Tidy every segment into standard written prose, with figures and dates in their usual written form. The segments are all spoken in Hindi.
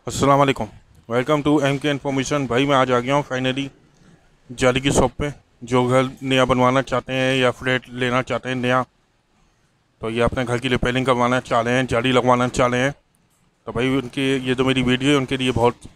अस्सलाम वालेकुम। Welcome to M K information. भाई मैं आज आ गया हूँ फाइनली जाली की शॉप पे। जो घर नया बनवाना चाहते हैं या फ्लैट लेना चाहते हैं नया, तो ये अपने घर की रिपेयरिंग करवाना चाह रहे हैं, जाली लगवाना चाह रहे हैं, तो भाई उनके ये जो मेरी वीडियो है उनके लिए बहुत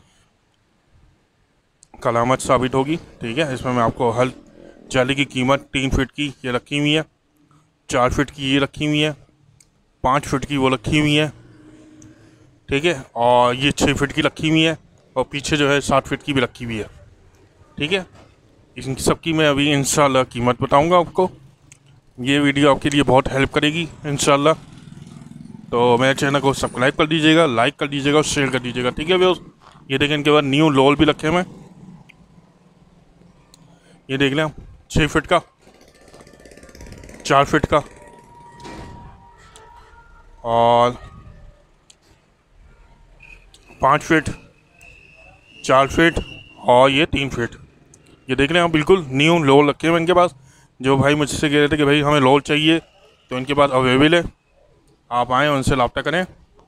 कलामत साबित होगी। ठीक है, इसमें मैं आपको हर जाली की कीमत 3 फीट की ये रखी हुई है, 4 फीट की ये रखी हुई है, 5 फीट की वो रखी हुई है, ठीक है, और ये 6 फीट की रखी हुई है, और पीछे जो है 7 फीट की भी रखी हुई है। ठीक है, इन सब की मैं अभी इंशाल्लाह कीमत बताऊंगा आपको। ये वीडियो आपके लिए बहुत हेल्प करेगी इंशाल्लाह। तो मेरे चैनल को सब्सक्राइब कर दीजिएगा, लाइक कर दीजिएगा और शेयर कर दीजिएगा। ठीक है व्यूअर्स, ये देखें इनके बाद न्यू लोल भी रखे हैं। ये देख लें, 6 फीट का, 4 फीट का और 5 फीट, 4 फीट और ये 3 फीट। ये देख रहे हैं आप, बिल्कुल न्यू लोल रखे हुए इनके पास। जो भाई मुझसे कह रहे थे कि भाई हमें लोल चाहिए, तो इनके पास अवेलेबल है, आप आएँ उनसे रब्ता करें।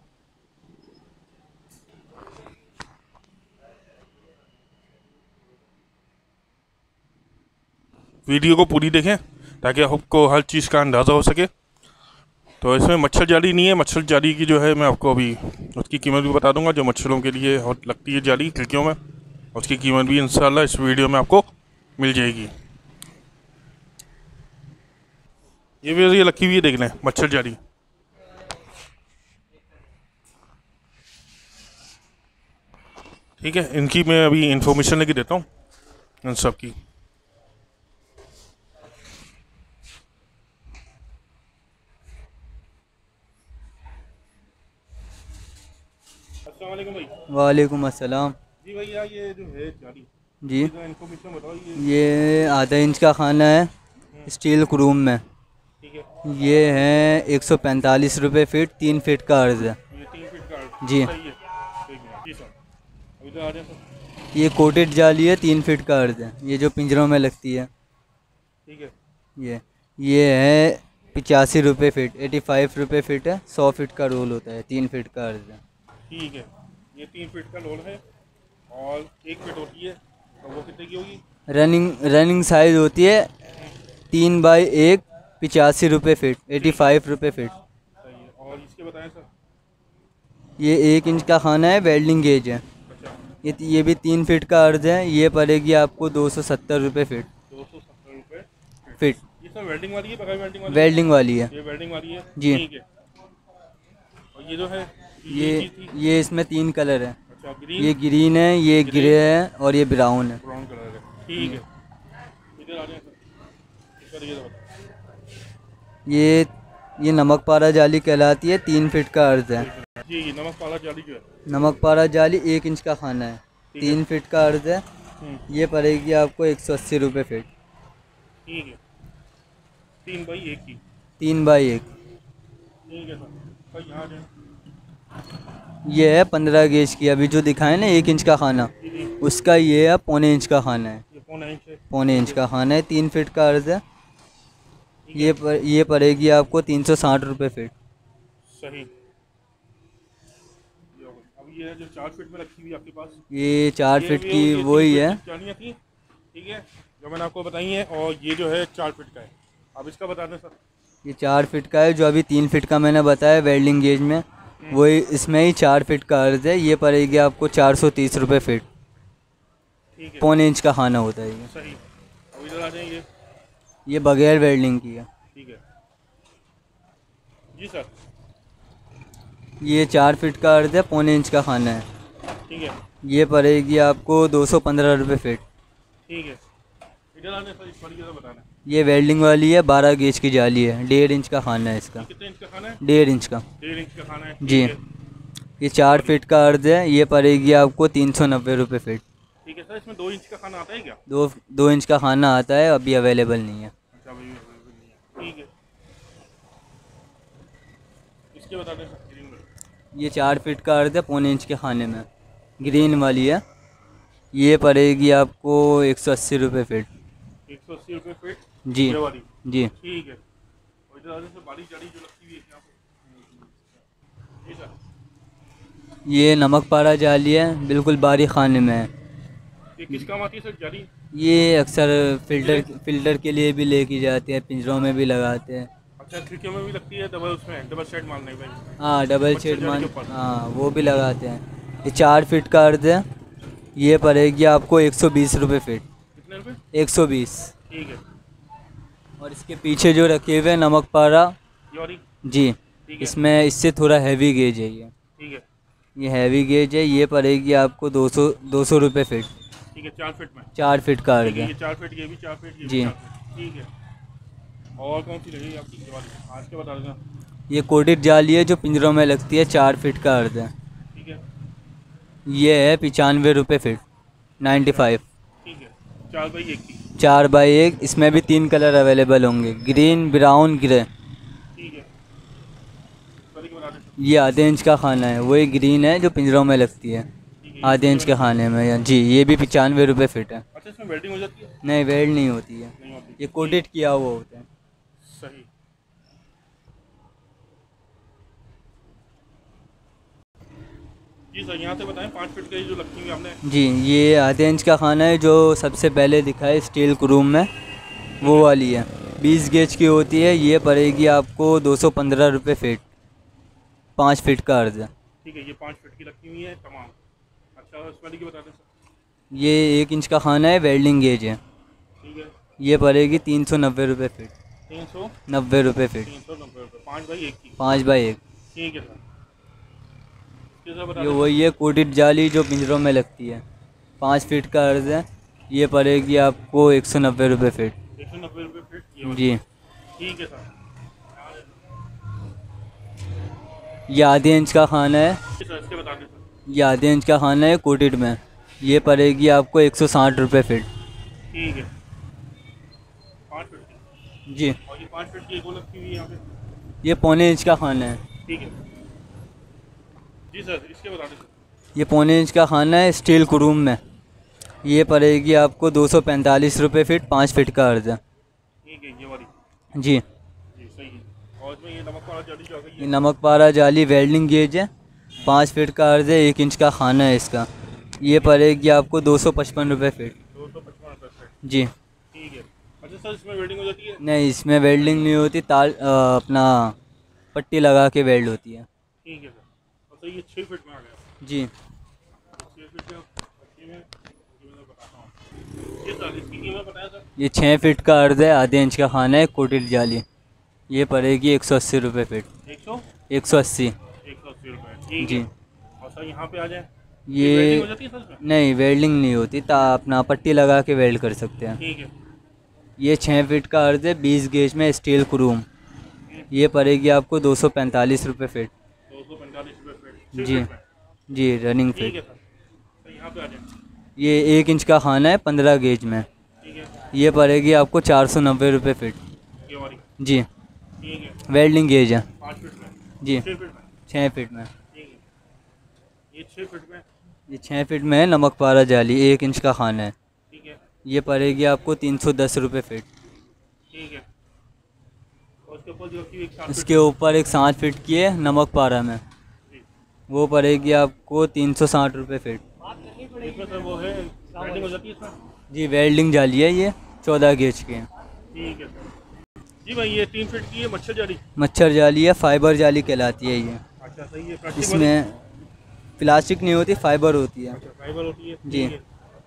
वीडियो को पूरी देखें ताकि आपको हर चीज़ का अंदाज़ा हो सके। तो इसमें मच्छर जाली नहीं है, मच्छर जाली की जो है मैं आपको अभी उसकी कीमत भी बता दूंगा, जो मच्छरों के लिए लगती है जाली खिड़कियों में, उसकी कीमत भी इंशाल्लाह इस वीडियो में आपको मिल जाएगी। ये भी ये रखी हुई है, देख लें, मच्छर जाली। ठीक है, इनकी मैं अभी इंफॉर्मेशन लेके देता हूँ इन सब की। अस्सलाम वालेकुम भाई। वालेकुम अस्सलाम। जी भैया, ये जो है जाली, जी, इसका इंफॉर्मेशन बताओ। ये आधा इंच का खाना है स्टील क्रूम में। ठीक है, ये है 145 रुपये फीट, 3 फीट का अर्ज़ है। ये 3 फीट का जी, सही है। ठीक है जी सर, अभी तो आ जाए सर। ये कोटेड जाली है, 3 फीट का अर्ज़ है, ये जो पिंजरों में लगती है। ठीक है, ये ये है 85 रुपये फीट, 85 रुपये फीट है, 100 फीट का रोल होता है, 3 फीट का अर्ज़ है। ठीक है, ये 3 फीट का लोल है और 1 फीट होती है, तो वो कितने की होगी? रनिंग साइज़ होती है 3 बाई 1, 85 रुपये फीट, 85 रुपये फीट। सही है, और इसके बताएं सर। ये 1 इंच का खाना है, वेल्डिंग गेज है। अच्छा, ये भी 3 फीट का अर्ज है, ये पड़ेगी आपको 270 रुपये फीट। 270 रुपये फीट फीट। ये सब वेल्डिंग वाली है, बगैर वेल्डिंग वाली है? वेल्डिंग वाली है। ये वेल्डिंग वाली है, जी, ठीक है। और ये जो है, ये चीज़ थी। ये इसमें 3 कलर है। अच्छा, ये ग्रीन, ग्रीन है, ये ग्रे, ग्रे है और ये ब्राउन है। ब्राउन कलर है, ठीक जी, है। इधर आ जाए सर, इसका ये तो बताओ। ये ये नमक पारा जाली कहलाती है, 3 फीट का अर्ज है। जी, नमक पाला जाली जो है। नमक पारा जाली 1 इंच का खाना है, ठीक है। 3 फीट का अर्ज है। हम्म, ये पड़ेगी आपको 180 रुपये फीट, ठीक है, 3 बाई 1 की। 3 बाई 1। ठीक है सर, भाई यहाँ आ जाए। ये है 15 गेज की, अभी जो दिखाए ना 1 इंच का खाना, जी जी, उसका ये है पौने इंच का खाना है। ये 1.5 इंच है। पौने इंच का खाना है, 3 फीट का अर्ज है। ठीक है, ये पड़ेगी आपको 360 रुपये फीट। सही। ये हो गई। अब ये जो 4 फीट में रखी हुई आपके पास, ये 4 ये फीट भी की ये 3 वही फीट है। की जालियाँ थी। ठीक है, जो मैंने आपको बताई हैं, और ये जो है 4 फीट का है। अब इसका बता दें सर। ये 4 फीट का है, जो अभी 3 फीट का मैंने बताया वेल्डिंग गेज में, वही इसमें ही 4 फीट का अर्ज है। ये पड़ेगी आपको 430 रुपये फीट, ठीक है, पौने इंच का खाना होता है ये। सही। अब इधर आ जाएंगे। ये बगैर वेल्डिंग की है। ठीक है जी सर, ये 4 फीट का अर्ज है, पौने इंच का खाना है। ठीक है, ये पड़ेगी आपको 215 रुपये फीट। ठीक है। इधर आने सर, इस वाली का बताना। ये वेल्डिंग वाली है, 12 गेज की जाली है, 1.5 इंच का खाना है इसका। ये कितने इंच का खाना है? 1.5 इंच का। 1.5 इंच का खाना है, जी, ठीक है। ये इस 4 वाली, फीट का अर्ज है, ये पड़ेगी आपको 390 रुपये फीट। ठीक है सर। इसमें 2 इंच का खाना आता है क्या? दो इंच का खाना आता है, अभी अवेलेबल नहीं है। अच्छा भाई, available नहीं है। ठीक है, इसके बता दें सर, ग्रीन वाली। ये 4 फीट का अर्ज है, पौने इंच के खाने में, ग्रीन वाली है। ये पड़ेगी आपको 180 रुपये फीट। 180 रुपये फीट, जी, ये वाली, जी, ठीक है। और इधर आने से बारीक जाली जो लगती हुई है यहाँ पे। जी सर, ये नमक पारा जाली है, बिल्कुल बारीक खाने में है। ये किस काम आती है सर जाली? ये अक्सर फ़िल्टर के लिए भी लेके जाते हैं, पिंजरों में भी लगाते हैं। अच्छा, खिड़कियों में भी लगती है, डबल उसमें डबल शेड मारने में? हाँ, डबल मच्छर शेड जाली मान, के ऊपर। हाँ वो भी लगाते हैं। ये 4 फीट का अर्ज़ है, ये पड़ेगी आपको 120 रुपये फीट। कितने रुपए? 120। ठीक है। और इसके पीछे जो रखे हुए हैं नमक पारा, ये वाली? जी, ठीक है। इसमें इससे थोड़ा हैवी गेज है ये। ठीक है। ये हैवी गेज है, ये पड़ेगी आपको 200 रुपये फीट। ठीक है, 4 फीट में? 4 फीट का ठीक अर्ज़ है, है। ये 4 फीट, ये भी 4 फीट, ये भी जी। 4 फीट। ठीक है। और कौन सी लगेगी आपकी ये वाली? आज के बता देना। ये कोटेड जाली है जो पिंजरों में लगती है, 4 फीट का अर्ज़ है। ठीक है। ये है 95 रुपये फीट, 95। ठीक है, 4 बाई 1 की। 4 बाई 1, इसमें भी 3 कलर अवेलेबल होंगे, ग्रीन, ब्राउन, ग्रे। ठीक है, सर के बता दें। ये आधे इंच का खाना है, वही ग्रीन है जो पिंजरों में लगती है, ठीक है, आधे इंच के खाने में। जी, ये भी 95 रुपये फीट है। अच्छा, इसमें वेल्डिंग हो जाती है? नहीं, वेल्ड नहीं होती है, नहीं होती। ये कोटेड किया हुआ होता है। सही। जी सर, यहाँ से बताएं 5 फीट का ये जो रखी हुई आपने। जी, ये आधे इंच का खाना है जो सबसे पहले दिखा है स्टील क्रूम में, वो वाली है, 20 गेज की होती है। ये पड़ेगी आपको 215 रुपये फीट, 5 फीट का अर्ज़ है। ठीक है, ये 5 फीट की रखी हुई है तमाम। अच्छा, इस वाली की बता दें सर। ये 1 इंच का खाना है, वेल्डिंग गेज है। ठीक है। ये पड़ेगी 390 रुपये फीट। 390 रुपये फीट, रुपये, 5 बाई 1 की। 5 बाई 1। ठीक है सर। ये सर बता ये दें। वही है कोटेड जाली जो पिंजरों में लगती है, 5 फीट का अर्ज़ है। ये पड़ेगी आपको 190 रुपये फीट। 190 रुपये फीट, ये वाली। जी, ठीक है सर। ये आधे इंच का खाना है, जी सर, इसके बता दें सर। ये आधे इंच का खाना है कोटेड में। ये पड़ेगी आपको 160 रुपये फीट। ठीक है, 5 फीट की। जी, और ये 5 फीट की एक और रखी हुई है यहाँ पे। ये पौने इंच का खाना है। ठीक है। जी सर, इसके बता दें सर। ये पौने इंच का खाना है स्टील क्रूम में। ये पड़ेगी आपको 245 रुपये फीट, 5 फीट का अर्ज़ है। ठीक है, ये वाली। जी, जी सही है। और इसमें ये नमक वाला जाली जो आ गई ये है। नमक पारा जाली वेल्डिंग गेज है, 5 फीट का अर्ज़ है, 1 इंच का खाना है इसका। ये पड़ेगी आपको 255 रुपये फीट। 255 रुपये फीट। जी, ठीक है। अच्छा सर, इसमें वेल्डिंग हो जाती है? नहीं इसमें वेल्डिंग नहीं होती, अपना पट्टी लगा के वेल्ड होती है। ठीक है सर। और सर ये 6 फीट में आ गया। जी, 6 फीट का कीमत बताता हूँ। जी सर, इसकी कीमत बताया सर। ये 6 फीट का अर्ज़ है, आधे इंच का खाना है कोटेड जाली। ये पड़ेगी 180 रुपये फीट। 180। 180 रुपये। ठीक जी, है। और सर यहाँ पे आ जाए, ये वेल्डिंग हो जाती है सर इसमें? नहीं वेल्डिंग नहीं होती, अपना पट्टी लगा के वेल्ड कर सकते हैं। ठीक है। ये 6 फीट का अर्ज़ है, 20 गेज में स्टील क्रूम। ये पड़ेगी आपको 245 रुपये फीट। 245 रुपये फीट। 6 जी, फीट में। जी रनिंग ठीक फीट। है सर। तो यहाँ पे आ जाए। ये 1 इंच का खाना है, 15 गेज में। ठीक है, ये पड़ेगी आपको 490 रुपये फीट। ये वाली। जी, ठीक है, वेल्डिंग गेज है। 5 फीट में। जी, 6 फीट में। 6 फीट में। ठीक है, ये 6 फीट में। ये 6 फीट में है, नमक पारा जाली, 1 इंच का खाना है। ठीक है। ये पड़ेगी आपको 310 रुपये फीट। ठीक है। और उसके ऊपर जो रखी हुई एक 7 फीट इसके ऊपर एक 7 फीट की है नमक पारा में, की। वो पड़ेगी आपको 360 रुपये फीट। इसमें सर वो है, वेल्डिंग हो जाती है इसमें? जी, वेल्डिंग जाली है, ये 14 गेज की है। ठीक है सर। जी भाई, ये 3 फीट की है मच्छर जाली। मच्छर जाली है, फाइबर जाली कहलाती है ये। अच्छा, सही है। प्लास्टिक वाली? इसमें प्लास्टिक नहीं होती, फाइबर होती है। अच्छा, फाइबर होती है। जी। ठीक है।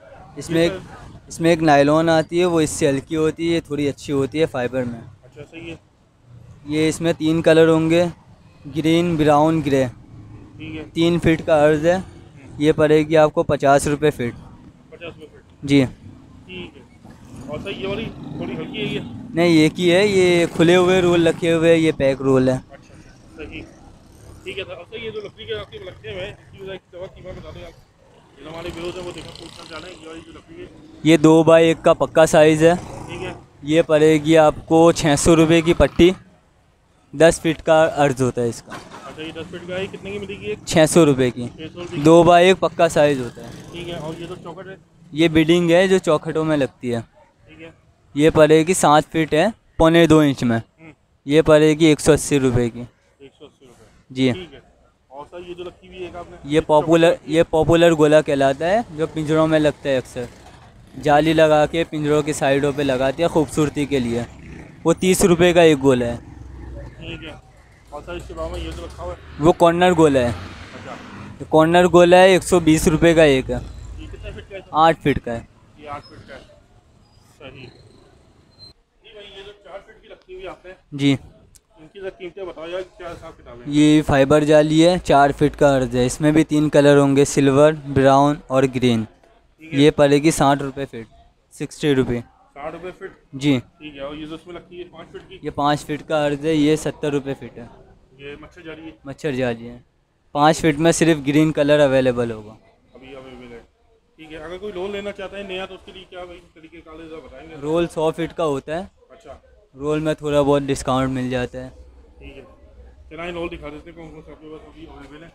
इसमें एक नायलॉन आती है, वो इससे हल्की होती है, थोड़ी अच्छी होती है फाइबर में। अच्छा, सही है। ये इसमें 3 कलर होंगे, ग्रीन, ब्राउन, ग्रे। ठीक है। 3 फीट का अर्ज़ है। ये पड़ेगी आपको 50 रुपये फीट। 50 रुपये फीट। जी, ठीक है। और सर ये वाली थोड़ी हल्की है ये? नहीं एक ही है, ये खुले हुए रोल रखे हुए हैं, ये पैक रोल है। अच्छा, सही। ठीक है सर। अब सर ये जो लकड़ी के आपके लगते हैं, इसकी दवा कीमत बता दें आप। जो हमारे व्यूअर्स हैं वो देखना पूछना चाह रहे हैं, ये वाली जो लकड़ी है। ये 2 बाई 1 का पक्का साइज़ है। ठीक है। ये पड़ेगी आपको 600 रुपये की पट्टी, 10 फीट का अर्ज़ होता है इसका। अच्छा, ये 10 फीट का है, कितने की मिलेगी एक? 600 रुपये की, 600 रुपये की। 2 बाई 1 पक्का साइज़ होता है। ठीक है। और ये तो चौकट है? ये बिडिंग है जो चौखटों में लगती है। ठीक है। ये पड़ेगी 7 फीट है, 1.25 इंच में। ये पड़ेगी 180 रुपये की। 180 रुपये। जी, ठीक है। और और सर ये जो रखी हुई है एक आपने, ये पॉपुलर गोला कहलाता है, जो पिंजरों में लगता है अक्सर। जाली लगा के पिंजरों की साइडों पे लगाती है खूबसूरती के लिए। वो 30 रुपये का एक गोला है। ठीक है। और सर इसके बाद में ये जो रखा हुआ है, वो कॉर्नर गोला है। अच्छा कॉर्नर गोला है, 120 रुपये का एक है। ये कितने फीट का है सर? 8 फीट का है। ये 8 फीट का है। सही जी भाई, ये जो 4 फीट की रखी हुई है आपने, जी, इनकी सर कीमतें बताओ यार, क्या हिसाब किताब है? ये फाइबर जाली है, 4 फीट का अर्ज है। इसमें भी 3 कलर होंगे, सिल्वर, ब्राउन और ग्रीन। ये पड़ेगी 60 रुपये फीट, 60 रुपये। 60 रुपये फीट। जी। ठीक है। और ये जो उसमें लगती है 5 फीट की, ये 5 फीट का अर्ज है, ये 70 रुपये फीट है। ये मच्छर जा रही है, मच्छर जाली है। 5 फीट में सिर्फ ग्रीन कलर अवेलेबल होगा। अभी अवेलेबल है। ठीक है। अगर कोई लोन लेना चाहता है नया, तो उसके लिए क्या भाई तरीके काले बताएंगे? रोल 100 फीट का होता है। अच्छा। रोल में थोड़ा बहुत डिस्काउंट मिल जाता है। ठीक है। चला रोल दिखा देते हैं कौन कौन से आपके पास अभी अवेलेबल है।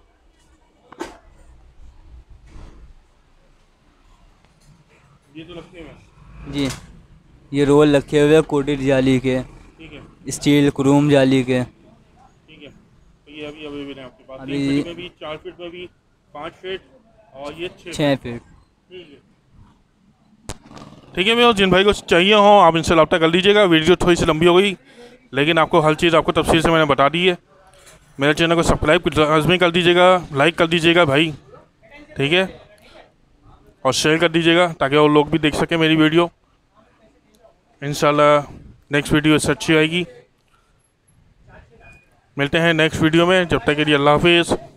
ये तो रखने में, जी, ये रोल रखे हुए हैं कोटेड जाली के, ठीक है, स्टील क्रोम जाली के। ठीक है। तो ये अभी अवेलेबल है आपके पास, अभी 3 फीट में भी, 4 फीट में भी, 5 फीट और ये 6 6 फीट। ठीक है। ठीक है मेरे जिन भाई को चाहिए हो आप इनसे रब्ता कर लीजिएगा। वीडियो थोड़ी सी लंबी हो गई, लेकिन आपको हर चीज़ आपको तफसील से मैंने बता दी है। मेरे चैनल को सब्सक्राइब लाजमी कर दीजिएगा, लाइक कर दीजिएगा भाई, ठीक है, और शेयर कर दीजिएगा ताकि और लोग भी देख सकें मेरी वीडियो। इंशाल्लाह नेक्स्ट वीडियो इससे अच्छी आएगी। मिलते हैं नेक्स्ट वीडियो में, जब तक के लिए अल्लाह हाफिज़।